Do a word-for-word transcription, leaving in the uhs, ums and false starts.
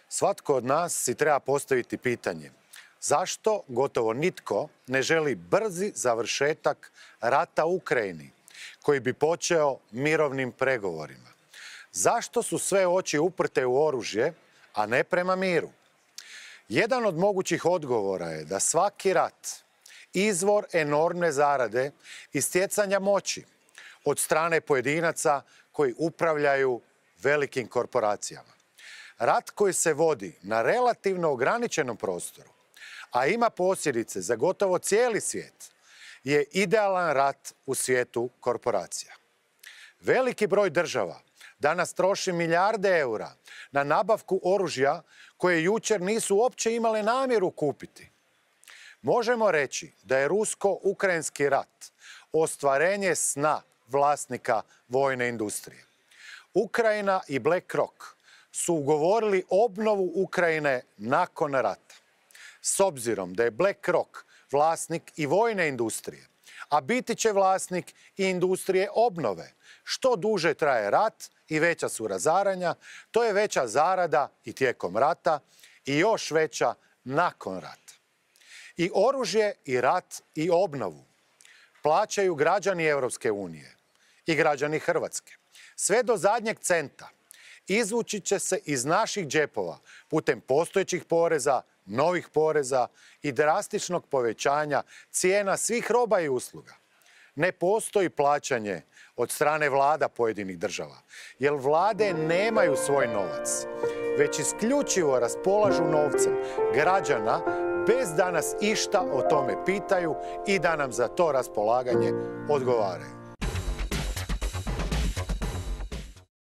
Svatko od nas si treba postaviti pitanje zašto gotovo nitko ne želi brzi završetak rata u Ukrajini koji bi počeo mirovnim pregovorima. Zašto su sve oči uprte u oružje, a ne prema miru? Jedan od mogućih odgovora je da svaki rat izvor enormne zarade i stjecanja moći od strane pojedinaca koji upravljaju velikim korporacijama. Rat koji se vodi na relativno ograničenom prostoru, a ima posljedice za gotovo cijeli svijet, je idealan rat u svijetu korporacija. Veliki broj država danas troši milijarde eura na nabavku oružja koje jučer nisu uopće imale namjeru kupiti. Možemo reći da je rusko-ukrajinski rat ostvarenje sna vlasnika vojne industrije. Ukrajina i BlackRock su ugovorili obnovu Ukrajine nakon rata. S obzirom da je BlackRock vlasnik i vojne industrije, a biti će vlasnik i industrije obnove, što duže traje rat i veća su razaranja, to je veća zarada i tijekom rata i još veća nakon rata. I oružje, i rat, i obnovu plaćaju građani Europske unije i građani Hrvatske. Sve do zadnjeg centa izvući će se iz naših džepova putem postojećih poreza, novih poreza i drastičnog povećanja cijena svih roba i usluga. Ne postoji plaćanje od strane vlada pojedinih država, jer vlade nemaju svoj novac, već isključivo raspolažu novcem građana bez da nas išta o tome pitaju i da nam za to raspolaganje odgovaraju.